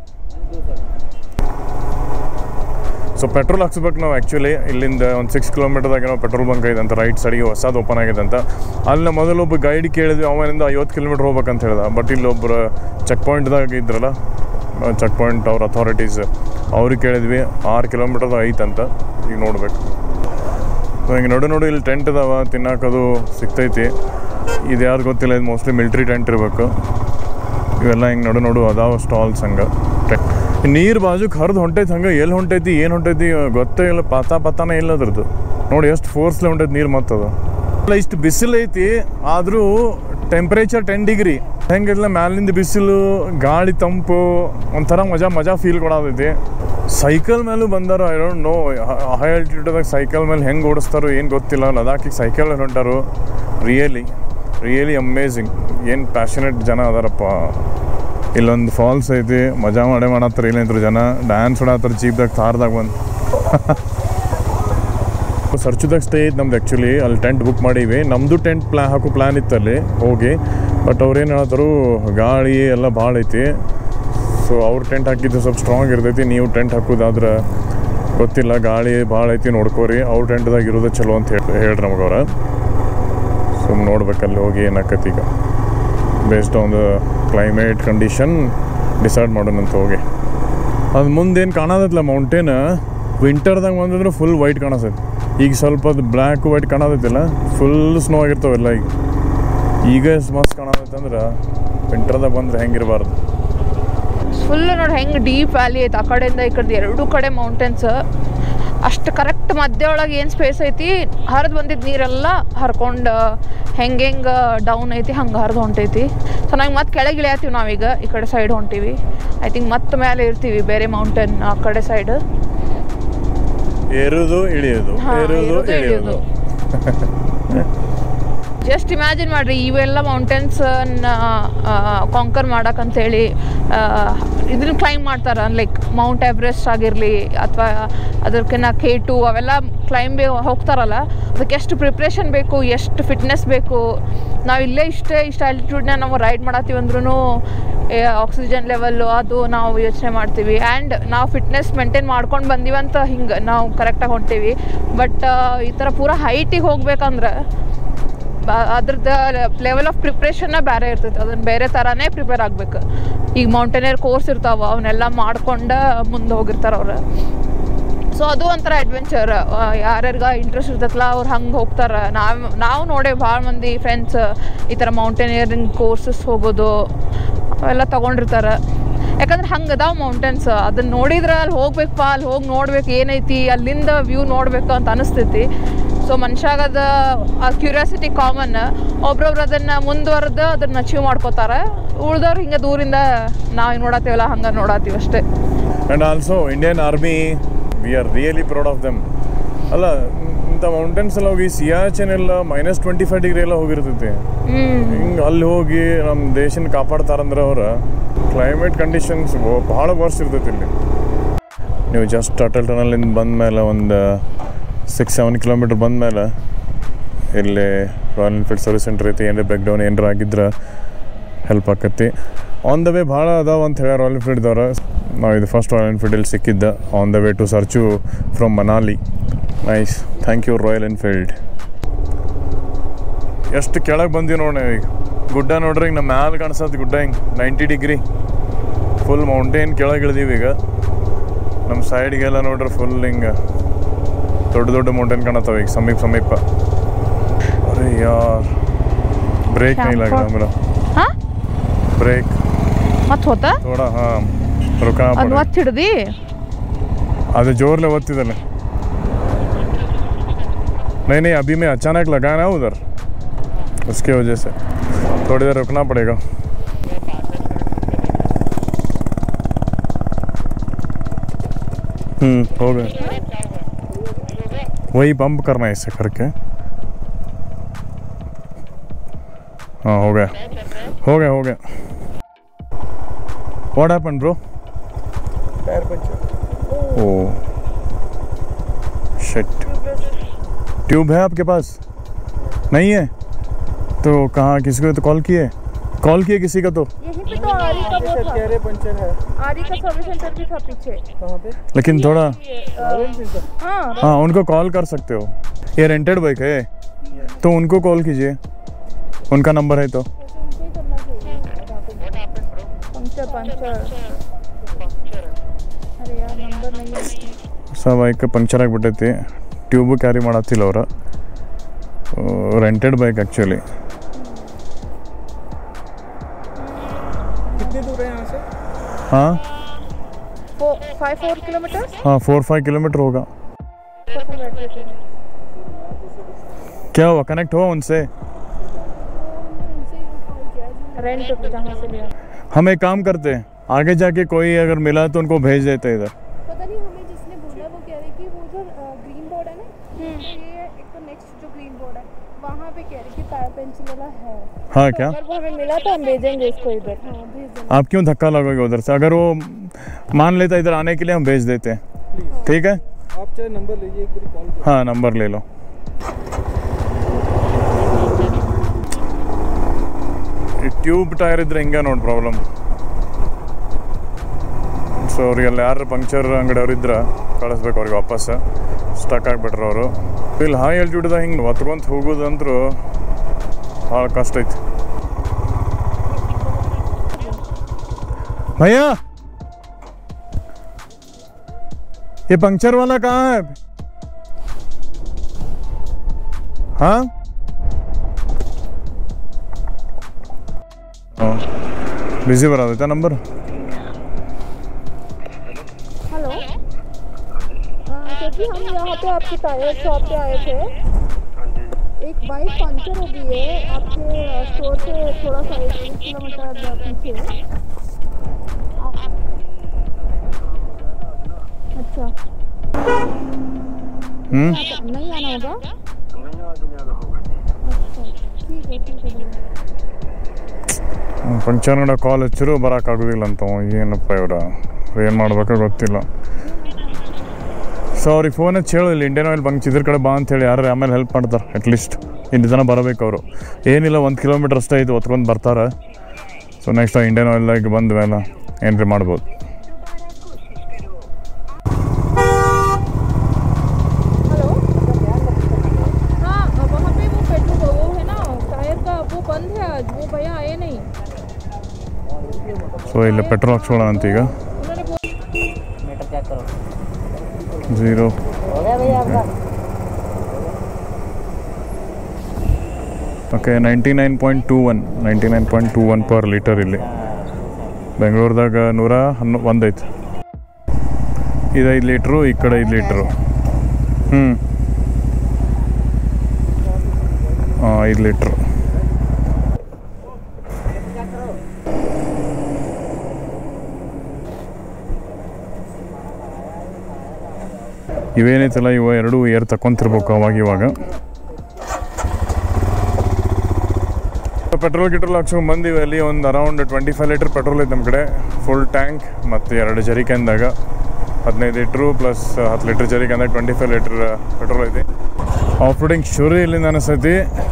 ಸೊ ಪೆಟ್ರೋಲ್ ಹಾಕ್ಸ್ಬೇಕು ನಾವು. ಆ್ಯಕ್ಚುಲಿ ಇಲ್ಲಿಂದ ಒಂದು ಸಿಕ್ಸ್ ಕಿಲೋಮೀಟರ್ದಾಗ ಏನೋ ಪೆಟ್ರೋಲ್ ಬಂಕ್ ಐತೆ ಅಂತ, ರೈಟ್ ಸೈಡಿಗೆ ಹೊಸದು ಓಪನ್ ಆಗಿದೆ ಅಂತ. ಅಲ್ಲಿ ಮೊದಲು ಒಬ್ಬ ಗೈಡ್ ಕೇಳಿದ್ವಿ, ಅವನಿಂದ ಐವತ್ತು ಕಿಲೋಮೀಟ್ರ್ ಹೋಗ್ಬೇಕಂತ ಹೇಳ್ದ. ಬಟ್ ಇಲ್ಲಿ ಒಬ್ಬರು ಚೆಕ್ ಪಾಯಿಂಟ್ದಾಗ ಇದ್ರಲ್ಲ, ಚೆಕ್ ಪಾಯಿಂಟ್ ಅವ್ರ ಅಥಾರಿಟೀಸ್, ಅವ್ರಿಗೆ ಕೇಳಿದ್ವಿ ಆರು ಕಿಲೋಮೀಟರ್ದಾಗ ಐತಂತ. ಈಗ ನೋಡ್ಬೇಕು. ಸೊ ಹಿಂಗೆ ನೋಡು ನೋಡು ಇಲ್ಲಿ ಟೆಂಟ್ ಇದಾವ, ತಿನ್ನೋಕದು ಸಿಗ್ತೈತಿ. ಇದು ಯಾರು ಗೊತ್ತಿಲ್ಲ, ಇದು ಮೋಸ್ಟ್ಲಿ ಮಿಲ್ಟ್ರಿ ಟೆಂಟ್ ಇರಬೇಕು. ಇವೆಲ್ಲ ಹಿಂಗೆ ನೋಡು ನೋಡು ಅದಾವ ಸ್ಟಾಲ್ಸ್ ಹಂಗೆ. ನೀರು ಬಾಜುಕ್ ಹರಿದು ಹೊಂಟೈತಿ, ಹಂಗೆ ಎಲ್ಲಿ ಹೊಂಟೈತಿ ಏನು ಹೊಂಟೈತಿ ಗೊತ್ತೇ ಇಲ್ಲ, ಪತಾ ಪತಾನೇ ಇಲ್ಲ ಅದ್ರದ್ದು. ನೋಡಿ ಎಷ್ಟು ಫೋರ್ಸ್ಲಿ ಹೊಂಟೈತಿ ನೀರು. ಮತ್ತದು ಅಲ್ಲ, ಇಷ್ಟು ಬಿಸಿಲು ಐತಿ, ಆದರೂ ಟೆಂಪ್ರೇಚರ್ ಟೆನ್ ಡಿಗ್ರಿ. ಹೆಂಗಿಲ್ಲ ಮ್ಯಾಲಿಂದ ಬಿಸಿಲು, ಗಾಳಿ ತಂಪು, ಒಂಥರ ಮಜಾ ಮಜಾ ಫೀಲ್ ಕೊಡತೈತಿ. ಸೈಕಲ್ ಮೇಲೂ ಬಂದಾರ. ಐ ಡೋಂಟ್ ನೋ ಹೈ ಆಲ್ಟಿಟ್ಯೂಡ್ದಾಗ ಸೈಕಲ್ ಮೇಲೆ ಹೆಂಗೆ ಓಡಿಸ್ತಾರೋ ಏನು ಗೊತ್ತಿಲ್ಲ. ಲದಾಖಿಗೆ ಸೈಕಲ್ ಮೇಲೆ ಹೊಂಟಾರು. Really really amazing. ಏನು ಪ್ಯಾಷನೇಟ್ ಜನ ಅದಾರಪ್ಪ. ಇಲ್ಲೊಂದು ಫಾಲ್ಸ್ ಐತಿ, ಮಜಾ ಮಾಡೇ ಮಾಡತ್ತಾರ. ಇಲ್ಲಿಂದ್ರು ಜನ ಡ್ಯಾನ್ಸ್ ಹೊಡತ್ತಾರ ಜೀಪ್ದಾಗ, ಥಾರ್ದಾಗ ಬಂದು. ಸರ್ಚುದಾಗ ಸ್ಟೇ ಐತೆ ನಮ್ದು. ಆ್ಯಕ್ಚುಲಿ ಅಲ್ಲಿ ಟೆಂಟ್ ಬುಕ್ ಮಾಡೀವಿ. ನಮ್ಮದು ಟೆಂಟ್ ಪ್ಲಾ ಹಾಕೋ ಪ್ಲ್ಯಾನ್ ಇತ್ತು ಅಲ್ಲಿ ಹೋಗಿ. ಬಟ್ ಅವ್ರೇನು ಹೇಳ್ತಾರು, ಗಾಳಿ ಎಲ್ಲ ಭಾಳ ಐತಿ. ಸೊ ಅವ್ರು ಟೆಂಟ್ ಹಾಕಿದ್ದು ಸ್ವಲ್ಪ ಸ್ಟ್ರಾಂಗ್ ಇರ್ತೈತಿ. ನೀವು ಟೆಂಟ್ ಹಾಕೋದಾದ್ರೆ ಗೊತ್ತಿಲ್ಲ, ಗಾಳಿ ಭಾಳ ಐತಿ, ನೋಡ್ಕೋರಿ. ಅವ್ರ ಟೆಂಟ್ದಾಗ ಇರೋದು ಚಲೋ ಅಂತ ಹೇಳಿ ಹೇಳ್ರಿ ನಮಗವ್ರ. ಸುಮ್ಮನೆ ನೋಡ್ಬೇಕಲ್ಲಿ ಹೋಗಿ ಏನಾಕತಿ. ಈಗ based on the climate condition decide ಮಾಡೋಣಂತ ಹೋಗಿ. ಅದು ಮುಂದೇನು ಕಾಣೋದೈತಲ್ಲ ಮೌಂಟೇನ್, ವಿಂಟರ್ದಾಗ ಬಂದಿದ್ರೆ ಫುಲ್ ವೈಟ್ ಕಾಣಿಸ್ತೈತಿ. ಈಗ ಸ್ವಲ್ಪ ಅದು ಬ್ಲ್ಯಾಕ್ ವೈಟ್ ಕಾಣೋದೈತಿಲ್ಲ, ಫುಲ್ ಸ್ನೋ ಆಗಿರ್ತಾವೆಲ್ಲ. ಈಗ ಈಗ ಎಷ್ಟು ಮಸ್ತ್ ಕಾಣೋದೈತೆ ಅಂದ್ರೆ ವಿಂಟರ್ದಾಗ ಬಂದ್ರೆ ಹೆಂಗಿರಬಾರ್ದು. ಫುಲ್ ನೋಡಿ ಹೆಂಗೆ ಡೀಪ್ ವ್ಯಾಲಿ ಐತೆ. ಆ ಕಡೆಯಿಂದ ಈ ಕಡೆ ಎರಡೂ ಕಡೆ ಮೌಂಟೇನ್ಸ್. ಅಷ್ಟು ಕರೆಕ್ಟ್ ಮಧ್ಯ ಒಳಗೆ ಏನು ಸ್ಪೇಸ್ ಐತಿ, ಹರಿದು ಬಂದಿದ್ದು ನೀರೆಲ್ಲ ಹರ್ಕೊಂಡು ಹೆಂಗೆ ಹೆಂಗೆ ಡೌನ್ ಐತಿ ಹಂಗೆ ಹರಿದು ಹೊಂಟೈತಿ. ಸೊ ನಂಗೆ ಮತ್ತೆ ಕೆಳಗೆ ಇಳಿಯತ್ತೀವಿ ನಾವೀಗ. ಈ ಕಡೆ ಸೈಡ್ ಹೊಂಟೀವಿ. ಐ ಥಿಂಕ್ ಮತ್ತೆ ಮೇಲೆ ಇರ್ತೀವಿ ಬೇರೆ ಮೌಂಟೇನ್ ಆ ಕಡೆ ಸೈಡ್. ಏರೋದು ಇಳಿಯೋದು, ಏರೋದು ಇಳಿಯೋದು. ಜಸ್ಟ್ ಇಮ್ಯಾಜಿನ್ ಮಾಡಿರಿ, ಇವೆಲ್ಲ ಮೌಂಟೇನ್ಸನ್ನ ಕಾಂಕರ್ ಮಾಡೋಕ್ಕಂತೇಳಿ ಇದನ್ನ ಕ್ಲೈಂಬ್ ಮಾಡ್ತಾರೆ. ಲೈಕ್ ಮೌಂಟ್ ಎವ್ರೆಸ್ಟ್ ಆಗಿರಲಿ ಅಥವಾ ಅದಕ್ಕಿಂತ ಕೆ ಟು ಅವೆಲ್ಲ ಕ್ಲೈಂಬ್ ಹೋಗ್ತಾರಲ್ಲ, ಅದಕ್ಕೆ ಎಷ್ಟು ಪ್ರಿಪ್ರೇಷನ್ ಬೇಕು, ಎಷ್ಟು ಫಿಟ್ನೆಸ್ ಬೇಕು. ನಾವು ಇಲ್ಲೇ ಇಷ್ಟೇ ಇಷ್ಟು ಆಲ್ಟಿಟ್ಯೂಡ್ನ ನಾವು ರೈಡ್ ಮಾಡತ್ತೀವಿ ಅಂದ್ರೂ ಆಕ್ಸಿಜನ್ ಲೆವೆಲ್ಲು ಅದು ನಾವು ಯೋಚನೆ ಮಾಡ್ತೀವಿ. ಆ್ಯಂಡ್ ನಾವು ಫಿಟ್ನೆಸ್ ಮೇಂಟೈನ್ ಮಾಡ್ಕೊಂಡು ಬಂದೀವಂತ ಹಿಂಗೆ ನಾವು ಕರೆಕ್ಟಾಗಿ ಹೊಂಟೀವಿ. ಬಟ್ ಈ ಥರ ಪೂರ ಹೈಟಿಗೆ ಹೋಗ್ಬೇಕಂದ್ರೆ ಅದ್ರದ್ದು ಲೆವೆಲ್ ಆಫ್ ಪ್ರಿಪ್ರೇಷನ್ನ ಬೇರೆ ಇರ್ತೈತೆ. ಅದನ್ನು ಬೇರೆ ಥರನೇ ಪ್ರಿಪೇರ್ ಆಗಬೇಕು. ಈಗ ಮೌಂಟೇನಿಯರ್ ಕೋರ್ಸ್ ಇರ್ತಾವೆ, ಅವನ್ನೆಲ್ಲ ಮಾಡ್ಕೊಂಡು ಮುಂದೆ ಹೋಗಿರ್ತಾರೆ ಅವ್ರು. ಸೊ ಅದು ಒಂಥರ ಅಡ್ವೆಂಚರ್. ಯಾರ್ಯಾರಿಗೆ ಇಂಟ್ರೆಸ್ಟ್ ಇರ್ತೈತಲ್ಲ ಅವ್ರು ಹಂಗೆ ಹೋಗ್ತಾರೆ. ನಾವು ನಾವು ನೋಡೇ ಭಾಳ ಮಂದಿ ಫ್ರೆಂಡ್ಸ್ ಈ ಥರ ಮೌಂಟೇನಿಯರಿಂಗ್ ಕೋರ್ಸಸ್ ಹೋಗೋದು ಅವೆಲ್ಲ ತೊಗೊಂಡಿರ್ತಾರೆ. ಯಾಕಂದ್ರೆ ಹಂಗೆ ಅದಾವ ಮೌಂಟೇನ್ಸ್, ಅದನ್ನ ನೋಡಿದ್ರೆ ಅಲ್ಲಿ ಹೋಗ್ಬೇಕಪ್ಪ, ಅಲ್ಲಿ ಹೋಗಿ ನೋಡ್ಬೇಕು ಏನೈತಿ, ಅಲ್ಲಿಂದ ವ್ಯೂ ನೋಡಬೇಕು ಅಂತ ಅನಿಸ್ತೈತಿ. ಸೊ ಮನುಷ್ಯಾಗದ ಆ ಕ್ಯೂರಿಯಾಸಿಟಿ ಕಾಮನ್. ಒಬ್ರೊಬ್ರು ಅದನ್ನು ಮುಂದುವರೆದು ಅದನ್ನು ಅಚೀವ್ ಮಾಡ್ಕೋತಾರೆ, ಉಳ್ದವ್ರು ಹಿಂಗೆ ದೂರಿಂದ ನಾವು ನೋಡತ್ತೀವಲ್ಲ ಹಂಗೆ ನೋಡತ್ತೀವಿ ಅಷ್ಟೇ. And also Indian army, we are really proud of them. ಅಲ್ಲ, ಇಂಥ ಮೌಂಟೇನ್ಸ್ ಎಲ್ಲ ಹೋಗಿ ಸಿಯಾಚೆನ್ ಎಲ್ಲ ಮೈನಸ್ ಟ್ವೆಂಟಿ ಫೈವ್ ಡಿಗ್ರಿ ಎಲ್ಲ ಹೋಗಿರ್ತೈತಿ. ಹಿಂಗೆ ಅಲ್ಲಿ ಹೋಗಿ ನಮ್ಮ ದೇಶನ ಕಾಪಾಡ್ತಾರಂದ್ರೆ ಅವ್ರ ಕ್ಲೈಮೇಟ್ ಕಂಡೀಷನ್ಸ್ ಭಾಳ ವರ್ಸ್ ಇರ್ತೈತಿ ಇಲ್ಲಿ. ನೀವು ಜಸ್ಟ್ ಅಟಲ್ ಟನಲ್ಲಿಂದ ಬಂದಮೇಲೆ ಒಂದು ಸಿಕ್ಸ್ ಸೆವೆನ್ ಕಿಲೋಮೀಟ್ರ್ ಬಂದಮೇಲೆ ಇಲ್ಲಿ ರಾಯಲ್ ಎನ್ಫೀಲ್ಡ್ ಸರ್ವಿಸ್ ಸೆಂಟರ್ ಐತಿ. ಏನಾರ ಬ್ರೇಕ್ ಡೌನ್ ಏನಾರ ಆಗಿದ್ರೆ ಹೆಲ್ಪ್ ಆಕತಿ. ಆನ್ ದ ವೇ ಭಾಳ ಅದಾವ ಅಂತ ಹೇಳಿ ರಾಯಲ್ ಎನ್ಫೀಲ್ಡ್ದವ್ರು. ನಾವು ಇದು ಫಸ್ಟ್ ರಾಯಲ್ ಎನ್ಫೀಲ್ಡ್ ಇಲ್ಲಿ ಸಿಕ್ಕಿದ್ದ on the way to Sarchu from Manali. Nice, thank you Royal Enfield. ಎಷ್ಟು ಕೆಳಗೆ ಬಂದೀವಿ ನೋಡಿ ಈಗ. ಗುಡ್ಡ ನೋಡ್ರಿ ಹಿಂಗೆ ನಮ್ಮ ಮ್ಯಾಲೆ ಕಾಣಿಸತ್ತೆ ಗುಡ್ಡ, ಹಿಂಗೆ ನೈಂಟಿ ಡಿಗ್ರಿ ಫುಲ್ ಮೌಂಟೇನ್ ಕೆಳಗೆ ಇಳಿದೀವಿ ಈಗ. ನಮ್ಮ ಸೈಡ್ಗೆಲ್ಲ ನೋಡ್ರಿ ಫುಲ್ ಹಿಂಗೆ ದೊಡ್ಡ ದೊಡ್ಡ ಮೌಂಟೇನ್ ಕಾಣತ್ತವ ಈಗ ಸಮೀಪ ಸಮೀಪ. ಅರೆ ಯಾರ್, ಬ್ರೇಕ್ नहीं लग रहा मेरा. हाँ ब्रेक मत होता थोड़ा, हाँ रुकना ಅದು पड़ेगा. ಒತ್ತಿ ಹಿಡ್ದಿ ಅದು जोरले ಒತ್ತಿದಲ್ಲ. नहीं नहीं अभी मैं अचानक लगा ना उधर, उसके वजह से थोड़ी देर रुकना पड़ेगा. हम्म हो गया, वही बम्प करना है ऐसे करके. हाँ हो गया हो गया हो गया. What happened bro? Tyre puncture. Oh shit. Tube है आपके पास? नहीं है तो कहाँ, किसी को तो कॉल किए कॉल किए किसी का? तो यहीं पे तो आरी का वो था, टायर पंचर है. आरी का सर्विस सेंटर भी था पीछे. कहाँ पे? लेकिन थोड़ा हाँ हाँ उनको कॉल कर सकते हो. ये रेंटेड बाइक है तो उनको कॉल कीजिए, उनका नंबर है तो. पंक्चर पंक्चर अरे यार नंबर नहीं है. ಸ ಬೈಕ್ ಪಂಕ್ಚರ್ ಆಗಿಬಿಟ್ಟೈತಿ, ಟ್ಯೂಬು ಕ್ಯಾರಿ ಮಾಡತ್ತಿಲ್ಲ ಅವ್ರ. Rented bike actually. कितनी दूर है यहाँ से? हाँ फाइव फोर किलोमीटर. हाँ फोर फाइव किलोमीटर होगा. क्या हुआ, कनेक्ट हुआ उनसे? रेंट जहाँ से लिया. हम एक काम करते हैं, आगे जाके कोई अगर मिला तो उनको भेज देते इधर. पता नहीं हमें जिसने बोला वो कह रही कि वो जो ग्रीन बोर्ड है ना, ये एक तो नेक्स्ट जो ग्रीन बोर्ड है वहाँ पे कह रही कि टायर पेंसिल वाला है. हाँ क्या, अगर वो हमें मिला तो हम भेजेंगे इसको इधर. हाँ भेज देंगे. आप क्यों धक्का लगोगे उधर से? अगर वो मान लेता इधर आने के लिए हम भेज देते हैं. ठीक है, आप चाहे नंबर लीजिए, एक बार कॉल करो. हाँ नंबर ले लो. ಟ್ಯೂಬ್ ಟೈರ್ ಇದ್ರೆ ಹಿಂಗೆ ನೋಡಿ ಪ್ರಾಬ್ಲಮ್. ಸೊ ಅವ್ರಿಗೆಲ್ಲ ಯಾರು ಪಂಕ್ಚರ್ ಅಂಗಡಿಯವ್ರು ಇದ್ರೆ ಕಳಿಸ್ಬೇಕು ಅವ್ರಿಗೆ ವಾಪಸ್. ಸ್ಟಕ್ ಆಗಿಬಿಟ್ರು ಅವರು. ಇಲ್ಲಿ ಹೈ ಆಲ್ಟಿಟ್ಯೂಡ್ದಾಗ ಹಿಂಗೆ ಒತ್ಕೊಂತ ಹೋಗೋದಂತರೂ ಭಾಳ ಕಷ್ಟ ಐತಿ. भैया ये पंक्चर वाला कहाँ है? हाँ बिजी बना देता नंबर. हेलो क्योंकि हम यहाँ पे आपके टायर शॉप पे आए थे. एक बाइक पंचर हो गई है आपके स्टोर से थोड़ा सा एक किलोमीटर पीछे. अच्छा हम्म नहीं आना होगा. अच्छा ठीक है ठीक है. ಪಂಕ್ಚರ್ ಅಂಗಡಿ ಕಾಲ್ ಹಚ್ಚಿರು ಬರೋಕ್ಕಾಗೋದಿಲ್ಲ ಅಂತ. ಏನಪ್ಪ ಇವ್ರ ಏನು ಮಾಡ್ಬೇಕೋ ಗೊತ್ತಿಲ್ಲ. ಸೊ ಅವ್ರಿಗೆ ಫೋನ್ ಹಚ್ಚಿ ಹೇಳು ಇಲ್ಲಿ ಇಂಡಿಯನ್ ಆಯಿಲ್ ಬಂಕ್ ಇದ್ರ ಕಡೆ ಬಾ ಅಂತೇಳಿ, ಯಾರು ಆಮೇಲೆ ಹೆಲ್ಪ್ ಮಾಡ್ತಾರೆ. ಅಟ್ಲೀಸ್ಟ್ ಇಂದು ಜನ ಬರಬೇಕು ಅವರು. ಏನಿಲ್ಲ ಒಂದು ಕಿಲೋಮೀಟ್ರ್ ಅಷ್ಟೇ ಇದು ಹೊತ್ಕೊಂಡು ಬರ್ತಾರೆ. ಸೊ ನೆಕ್ಸ್ಟ್ ಇಂಡಿಯನ್ ಆಯಿಲ್ದಾಗ ಬಂದ ಮೇಲೆ ಏನ್ರಿ ಮಾಡ್ಬೋದು. हेलो हाँ वहाँ पे वो पेट्रोल वो है ना टायर का वो बंद है आज, वो भैया आए नहीं. ಸೊ ಇಲ್ಲಿ ಪೆಟ್ರೋಲ್ ಹಾಕ್ಸೋಣ ಅಂತ ಈಗ. उन्होंने बोला मीटर चेक करो. ಝೀರೋ हो गया भैया आपका? Okay ninety nine point two one ninety nine point two one per litre ಇಲ್ಲಿ. ಬೆಂಗಳೂರದಾಗ ನೂರ ಹನ್ನೊ ಒಂದು ಐತೆ. ಇದು ಐದು ಲೀಟ್ರು, ಈ ಕಡೆ ಐದು ಲೀಟ್ರು. ಹ್ಞೂ ಹಾಂ ಐದು ಲೀಟ್ರು. ಇವೇನೈತಲ್ಲ ಇವ ಎರಡು ಏರ್ ತಗೊಂತಿರ್ಬೇಕು ಅವಾಗ ಇವಾಗ. ಪೆಟ್ರೋಲ್ ಗಿಟ್ರೋಲ್ ಹಾಕ್ಸ್ಕೊಂಡು ಬಂದಿವಿ. ಅಲ್ಲಿ ಒಂದು around twenty five litre petrol ಐತೆ ನಮ್ಮ ಕಡೆ, ಫುಲ್ ಟ್ಯಾಂಕ್. ಮತ್ತು ಎರಡು ಜರಿಕ್ಯಾನ್ದಾಗ ಹದಿನೈದು ಲೀಟ್ರು ಪ್ಲಸ್ ಹತ್ತು ಲೀಟ್ರ್ ಜರಿಕ್ಯಾನ್ದಾಗ ಟ್ವೆಂಟಿ ಫೈವ್ ಲೀಟ್ರ್ ಪೆಟ್ರೋಲ್ ಐತಿ. ಆಫ್ ರೋಡಿಂಗ್ ಶುರು ಇಲ್ಲಿಂದ ಅನಿಸ್ತೈತಿ.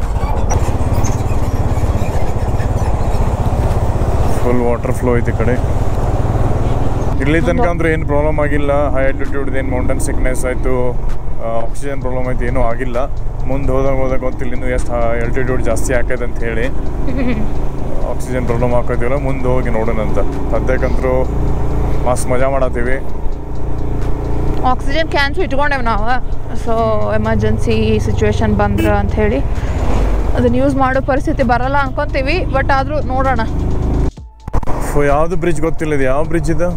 ಫುಲ್ ವಾಟರ್ ಫ್ಲೋ ಐತಿ ಈ ಕಡೆ. ಇಲ್ಲಿ ತನಕ ಅಂದ್ರೆ ಏನು ಪ್ರಾಬ್ಲಮ್ ಆಗಿಲ್ಲ. ಹೈ ಆಲ್ಟಿಟ್ಯೂಡ್ ಏನು ಮೌಂಟೇನ್ ಸಿಕ್ನೆಸ್ ಆಯಿತು, ಆಕ್ಸಿಜನ್ ಪ್ರಾಬ್ಲಮ್ ಆಯ್ತು, ಏನೂ ಆಗಿಲ್ಲ. ಮುಂದೆ ಹೋದಾಗ ಹೋದಾಗ ಗೊತ್ತಿಲ್ಲ ಇನ್ನೂ ಎಷ್ಟು ಆಲ್ಟಿಟ್ಯೂಡ್ ಜಾಸ್ತಿ ಆಕೈತೆ ಅಂತ ಹೇಳಿ ಆಕ್ಸಿಜನ್ ಪ್ರಾಬ್ಲಮ್ ಆಕೈತಿಲ್ಲ. ಮುಂದೆ ಹೋಗಿ ನೋಡೋಣ ಅಂತ. ಸದ್ಯಕ್ಕಂತರೂ ಮಸ್ತ್ ಮಜಾ ಮಾಡತ್ತೀವಿ. ಆಕ್ಸಿಜನ್ ಕ್ಯಾನ್ಸ್ ಇಟ್ಕೊಂಡೇವೆ ನಾವು, ಸೊ ಎಮರ್ಜೆನ್ಸಿ ಸಿಚುವೇಶನ್ ಬಂದ್ರೆ ಅಂಥೇಳಿ ಅದನ್ನು ಯೂಸ್ ಮಾಡೋ ಪರಿಸ್ಥಿತಿ ಬರಲ್ಲ ಅನ್ಕೊತೀವಿ. ಬಟ್ ಆದರೂ ನೋಡೋಣ. ಯಾವುದು ಬ್ರಿಡ್ಜ್ ಗೊತ್ತಿಲ್ಲ. ಇದು ಯಾವ ಬ್ರಿಡ್ಜ್ ಇದೆ?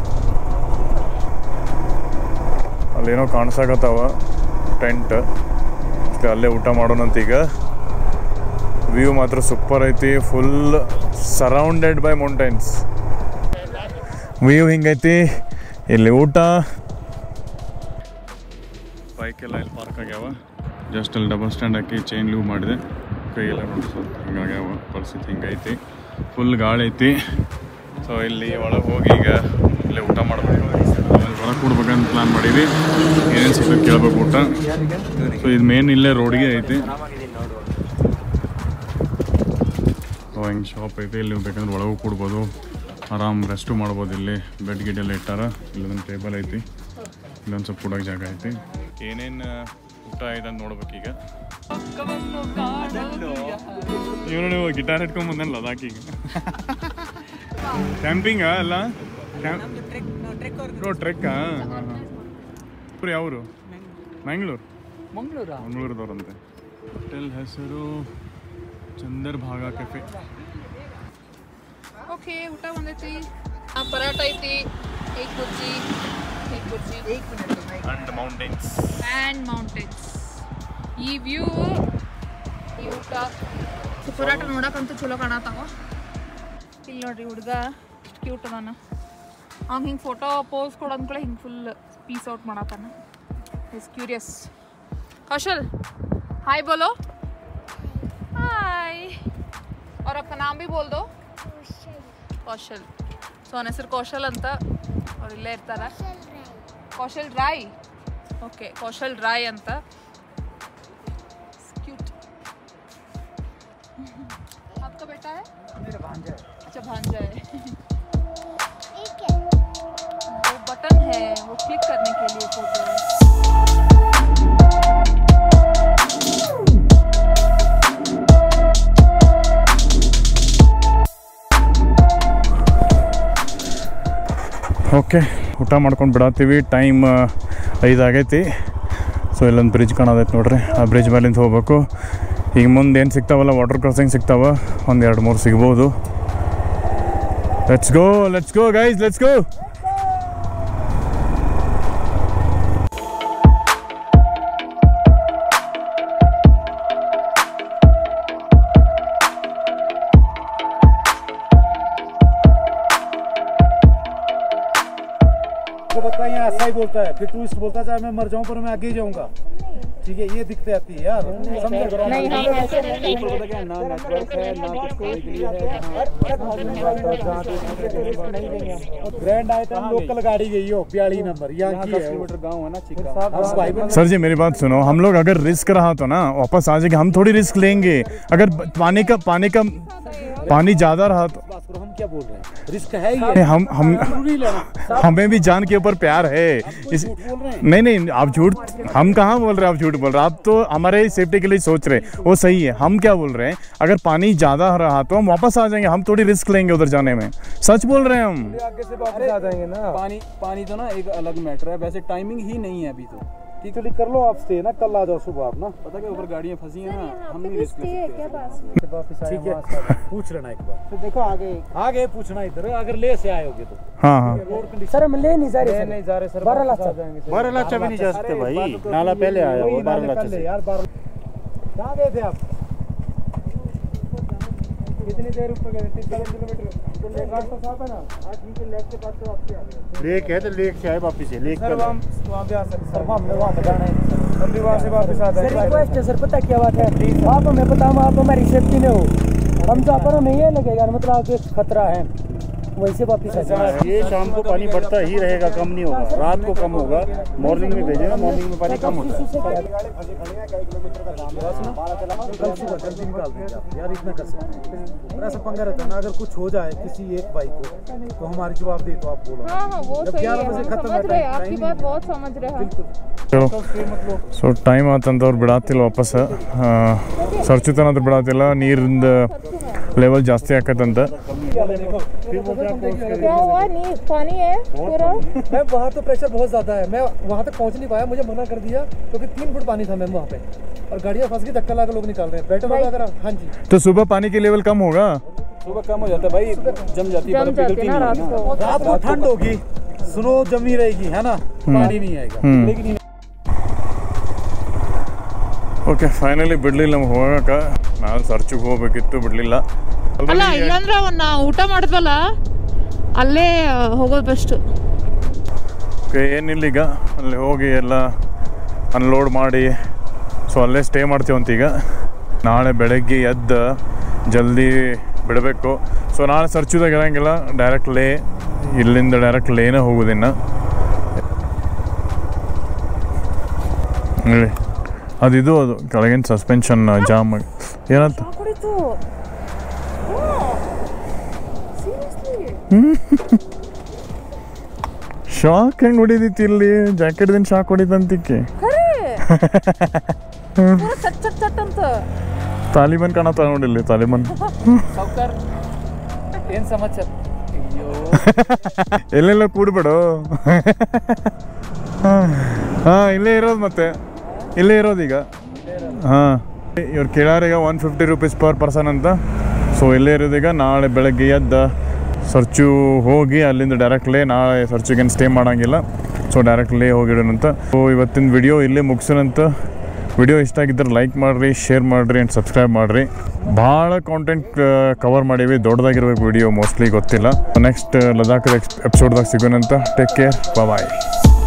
ಅಲ್ಲೇನೋ ಕಾಣಿಸಾಕತ್ತಾವ ಟೆಂಟ್. ಅಲ್ಲೇ ಊಟ ಮಾಡೋಣಂತ. ಈಗ ವ್ಯೂ ಮಾತ್ರ ಸೂಪರ್ ಐತಿ. Full surrounded by mountains. View ಹಿಂಗೈತಿ. ಇಲ್ಲಿ ಊಟ, ಬೈಕೆಲ್ಲ ಇಲ್ಲಿ ಪಾರ್ಕ್ ಆಗ್ಯಾವ. ಜಸ್ಟ್ ಅಲ್ಲಿ ಡಬಲ್ ಸ್ಟ್ಯಾಂಡ್ ಹಾಕಿ ಚೈನ್ ಲೂವ್ ಮಾಡಿದೆ. ಕೈಯೆಲ್ಲ ನೋಡಿ ಸ್ವಲ್ಪ ಹಿಂಗಾಗ್ಯಾವ. ಪರಿಸ್ಥಿತಿ ಹಿಂಗೈತಿ. ಫುಲ್ ಗಾಳಿ ಐತಿ. ಸೊ ಇಲ್ಲಿ ಒಳಗೆ ಹೋಗಿ ಈಗ ಇಲ್ಲೇ ಊಟ ಮಾಡಬೇಕು. ಹೊರಗೆ ಕೊಡ್ಬೇಕಂತ ಪ್ಲ್ಯಾನ್ ಮಾಡೀವಿ. ಏನೇನು ಸಿಗ್ತದೆ ಕೇಳ್ಬೇಕು ಊಟ. ಸೊ ಇದು ಮೇನ್ ಇಲ್ಲೇ ರೋಡಿಗೆ ಐತಿ. ಸೊ ಹಿಂಗೆ ಶಾಪ್ ಐತಿ. ಇಲ್ಲಿ ಬೇಕಂದ್ರೆ ಒಳಗೂ ಕೊಡ್ಬೋದು. ಆರಾಮ್ ರೆಸ್ಟು ಮಾಡ್ಬೋದು. ಇಲ್ಲಿ ಬೆಡ್ ಗಿಡ್ ಎಲ್ಲ ಇಟ್ಟಾರ. ಇಲ್ಲೊಂದು ಟೇಬಲ್ ಐತಿ. ಇಲ್ಲೊಂದು ಸ್ವಲ್ಪ ಕೊಡೋಕೆ ಜಾಗ ಐತಿ. ಏನೇನು ಊಟ ಇದೆ ಅಂತ ನೋಡ್ಬೇಕೀಗ. ಇವನು ನೀವು ಗಿಟಾರ್ ಇಟ್ಕೊಂಡ್ ಬಂದಲ್ಲ ಲದಾಖಿಗೆ. ಕ್ಯಾಂಪಿಂಗಾ ಅಲ್ಲ? ಟ್ರೆಕ್ಕಾ? ಯಾವರು? ಮ್ಯಾಂಗ್ಳೂರು. ಮಂಗಳೂರು ಮಂಗಳೂರದವ್ರಂತೆ. ಹೋಟೆಲ್ ಹೆಸರು ಚಂದರ್ ಭಾಗ ಕೆಫೆ. ಓಕೆ, ಊಟ ಬಂದೈತಿ. ಪರಾಟ ಐತಿ, ಏಕ್ ಬುರ್ಜಿ, ಏಕ್ bhurji and mountains and mountains. ಈ ವ್ಯೂ, ಈ ಊಟ, ಪರಾಟ ನೋಡಕ್ಕಂತೂ ಚಲೋ ಕಾಣತ್ತಾವ. ಇಲ್ಲಿ ನೋಡ್ರಿ ಹುಡುಗ ಎಷ್ಟು ಕ್ಯೂಟ್ ಅದಾನ. ಅವ್ನು ಹಿಂಗೆ ಫೋಟೋ ಪೋಸ್ ಕೊಡೋದ್ಕೂಳೆ ಹಿಂಗೆ ಫುಲ್ ಪೀಸ್ ಔಟ್ ಮಾಡತ್ತಾನ. Is curious. कौशल हाय बोलो. हाय. और आपका नाम भी बोल दो. कौशल. ಸೊ ಅವನ ಹೆಸರು ಕೌಶಲ್ ಅಂತ. ಅವ್ರು ಇಲ್ಲೇ ಇರ್ತಾರೆ. कौशल राय. ओके, कौशल राय ಅಂತ. क्यूट. आपका बेटा है? मेरा भांजा है. अच्छा, भांजा है. ठीक है. वो बटन है, वो क्लिक करने के लिए फोटो है. ಓಕೆ, ಊಟ ಮಾಡ್ಕೊಂಡು ಬಿಡತ್ತೀವಿ. ಟೈಮ್ ಐದು ಆಗೈತಿ. ಸೊ ಇಲ್ಲೊಂದು ಬ್ರಿಡ್ಜ್ ಕಾಣೋದೈತೆ ನೋಡ್ರಿ. ಆ ಬ್ರಿಡ್ಜ್ ಮೇಲಿಂದ ಹೋಗ್ಬೇಕು. ಈಗ ಮುಂದೆ ಏನು ಸಿಗ್ತಾವಲ್ಲ, ವಾಟರ್ ಕ್ರಾಸಿಂಗ್ ಸಿಗ್ತಾವ. ಒಂದು ಎರಡು ಮೂರು ಸಿಗ್ಬೋದು. Let's go, let's go guys, let's go. ऐसा ही बोलता है, फिर टूरिस्ट बोलता है मैं मर जाऊं पर मैं आगे ही जाऊंगा. ठीक है, ये दिक्कत आती है यार. समझ करो. नहीं, हम ऐसे नहीं है. ना नेटवर्क है, ना कुछ कोई के लिए है. ग्रैंड आए थे हम, लोकल गाड़ी गई हो बयालीस नंबर. यहाँ की है किलोमीटर गांव है ना चिका. सर जी मेरी बात सुनो. हम लोग अगर रिस्क रहा तो ना वापस आ जाएंगे. हम थोड़ी रिस्क लेंगे. अगर पानी का पानी का पानी ज़्यादा रहा तो हम क्या बोल रहे हैं, रिस्क है ही. हम हम हमें भी जान के ऊपर प्यार है. इस नहीं नहीं आप झूठ, हम कहाँ बोल रहे हैं आप झूठ बोल रहे हैं. आप तो हमारे सेफ्टी के लिए सोच रहे, वो सही है. हम क्या बोल रहे हैं, अगर पानी ज़्यादा रहा तो हम वापस आ जाएंगे. हम थोड़ी रिस्क लेंगे उधर जाने में. सच बोल रहे हैं हम. आगे से वापस आ जाएंगे ना. पानी पानी तो ना एक अलग मैटर है. वैसे टाइमिंग ही नहीं है अभी तो. एक्चुअली कर लो आप स्टे ना, कल आ जाओ सुबह आप ना। पता क्या ऊपर गाड़ियाँ फंसी हैं ना, हम नहीं पे रिस्क स्टे ले है सकते क्या पास में? ठीक है, पूछ लेना एक बार। तो देखो आगे आगे पूछना इधर, अगर ले से आए होगे तो। हाँ हाँ रोड कंडीशन सर हम ले नहीं जा रहे नहीं जा रहे सर, बारह लाख बारह लाख भी नहीं जा सकते भाई, नाला पहले आया वो बारह लाख से यार। बारह कहाँ गए थे आप? कितनी देर ऊपर गए? तीस चालीस किलोमीटर तो लेक रास्ता साफ है ना? हाँ ठीक है, लेक के पास से वापस आ गए। लेक है तो लेक से आए वापस से, लेक सर वहाँ वहाँ पे आ सकते सर, हमने वहाँ पे जाना है, हम भी वहाँ से वापस आ जाएंगे। सर रिक्वेस्ट है सर, पता क्या बात है, आप हमें बताओ, आप हमारी सेफ्टी में हो, हम जहाँ पर हमें ये लगेगा मतलब आपके खतरा है, वैसे वापस आ जाए। ये शाम को पानी बढ़ता ही रहेगा, कम नहीं होगा, रात को कम होगा, मॉर्निंग में भेजेगा, मॉर्निंग में पानी कम होता है। जल्दी निकाल देंगे आप यार, इतना कर सकते हैं। ऐसा पंगा रहता है ना, अगर कुछ हो जाए किसी एक बाइक को तो हमारी जवाब दे तो आप बोलो। हाँ हाँ वो जब सही ग्यारह है, बजे हम खत्म समझ है, रहे हैं, टाइम आपकी नहीं बात है। बहुत समझ रहे हैं हम। बिल्कुल। ಸೊ ಟೈಮ್ ಆತಂತವ್ರು ಬಿಡಾತಿಲ್ಲ ವಾಪಸ್, ಸರ್ಚುತನಂತ ಬಿಡಾತಿಲ್ಲ, ನೀರಿಂದ ಲೆವೆಲ್ ಜಾಸ್ತಿ ಆಕತ್ತಂತ. क्या हुआ? नहीं पानी है पूरा। मैम वहाँ तो प्रेशर बहुत ज़्यादा है, मैं वहाँ तक पहुँच नहीं पाया, मुझे मना कर दिया क्योंकि तीन फुट पानी था मैम वहाँ पे, और गाड़ियाँ फंस गई, धक्का लगा लोग निकाल रहे हैं। बेटर होगा अगर हाँ जी, तो सुबह पानी की लेवल कम होगा, सुबह कम हो जाता है भाई, जम जाती है, जम बर्फ जाती पिघलती है ना नहीं रात है ना। को। रात को ठंड होगी, स्नो जमी रहेगी है ना, पानी नहीं आएगा। ಹ್ಞೂ ಓಕೆ ಫೈನಲಿ ಬಿಡಲಿಲ್ಲ ನಮ್ಗೆ ಹೋಗಕ್ಕೆ, ನಾನು ಸರ್ಚಿಗೆ ಹೋಗ್ಬೇಕಿತ್ತು ಬಿಡಲಿಲ್ಲ. ಅಲ್ಲ ಇಲ್ಲಾಂದ್ರೆ ಅವನ್ನ ಊಟ ಮಾಡಿದ್ವಲ್ಲ ಅಲ್ಲೇ ಹೋಗೋದು ಬೆಸ್ಟ್. ಓಕೆ ಏನಿಲ್ಲ, ಈಗ ಅಲ್ಲಿ ಹೋಗಿ ಎಲ್ಲ ಅನ್ಲೋಡ್ ಮಾಡಿ ಸೊ ಅಲ್ಲೇ ಸ್ಟೇ ಮಾಡ್ತೀವಂತೀಗ. ನಾಳೆ ಬೆಳಗ್ಗೆ ಎದ್ದು ಜಲ್ದಿ ಬಿಡಬೇಕು. ಸೊ ನಾಳೆ ಸರ್ಚುದಾಗ ಇರೋಂಗಿಲ್ಲ, ಡೈರೆಕ್ಟ್ ಲೇ, ಇಲ್ಲಿಂದ ಡೈರೆಕ್ಟ್ ಲೇನೇ ಹೋಗೋದಿನ್ನು. ಹೇಳಿ ಅದಿದು, ಅದು ಕೆಳಗಿನ ಸಸ್ಪೆನ್ಷನ್ ಜಾಮ್ ಆಗಿ ಏನಂತ ಶಾಕ್ ಹೆಂಗ್ ಹೊಡಿದೈತಿ ಇಲ್ಲಿ, ಜಾಕೆಟ್ ದಿನ ಶಾಕ್ ಹೊಡಿತಂತಿಕ್ಕೆ. ತಾಲಿಬಾನ್ ಕಾಣತ್ತ ನೋಡಿಲ್ಲಿ, ತಾಲಿಬಾನ್ ಏನ್ ಸಮಾಚಾರ? ಎಲ್ಲೆಲ್ಲ ಕೂಡ್ಬೇಡು. ಹಾಂ ಇಲ್ಲೇ ಇರೋದು, ಮತ್ತೆ ಇಲ್ಲೇ ಇರೋದೀಗ. ಹಾಂ ಇವ್ರು ಕೇಳಾರೀಗ one fifty rupees per person ಅಂತ. ಸೊ ಇಲ್ಲೇ ಇರೋದೀಗ. ನಾಳೆ ಬೆಳಗ್ಗೆ ಎದ್ದು ಸರ್ಚು ಹೋಗಿ ಅಲ್ಲಿಂದ ಡೈರೆಕ್ಟ್ಲೇ, ನಾಳೆ ಸರ್ಚಿಗೇನು ಸ್ಟೇ ಮಾಡೋಂಗಿಲ್ಲ, ಸೊ ಡೈರೆಕ್ಟ್ಲೇ ಹೋಗಿಡೋಣಂತ. ಸೊ ಇವತ್ತಿನ ವಿಡಿಯೋ ಇಲ್ಲೇ ಮುಗಿಸೋಣಂತ. ವಿಡಿಯೋ ಇಷ್ಟ ಆಗಿದ್ದರೆ ಲೈಕ್ ಮಾಡಿರಿ, ಶೇರ್ ಮಾಡಿರಿ ಆ್ಯಂಡ್ ಸಬ್ಸ್ಕ್ರೈಬ್ ಮಾಡಿರಿ. ಭಾಳ ಕಾಂಟೆಂಟ್ ಕವರ್ ಮಾಡೀವಿ, ದೊಡ್ಡದಾಗಿರ್ಬೇಕು ವಿಡಿಯೋ, ಮೋಸ್ಟ್ಲಿ ಗೊತ್ತಿಲ್ಲ. ನೆಕ್ಸ್ಟ್ ಲದಾಖ್ ಎಪಿಸೋಡ್ದಾಗ ಸಿಗೋಣಂತ. ಟೇಕ್ ಕೇರ್, ಬಾಯ್.